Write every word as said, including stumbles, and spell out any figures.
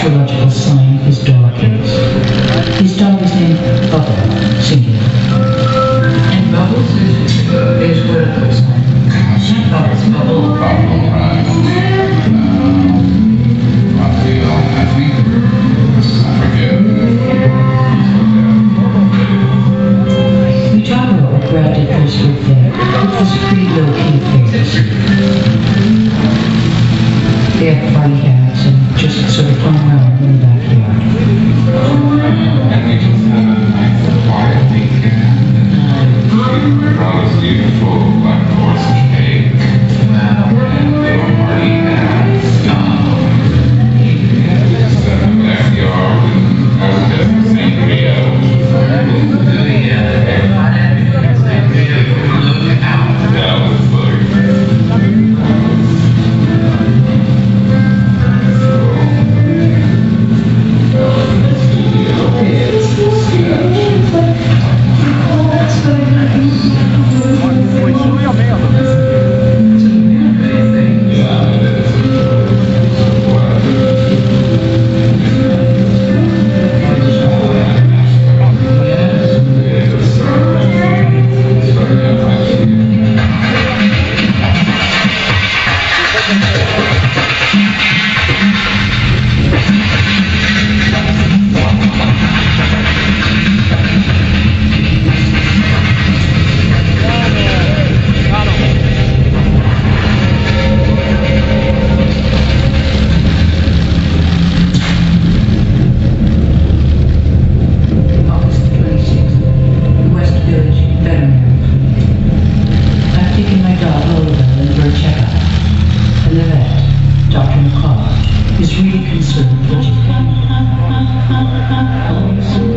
astrological sign his dog is. His dog is named Bubble, singular. And Bubbles is, is what it looks like. Not Bubbles, Bubble. Bubble, right. Um, I feel, I think, I forget. We talk about what Brad did for his birthday. It was pretty low-key affairs. They had party hats and just sort of hung around in the backyard. And we just had a nice quiet weekend. We brought us beautiful black forest cake. Wow. And little party hats. Um, yeah, we just sat in the backyard and I was at the sangria. Doing it. Look out. That was like. Doctor McCall is really concerned with you.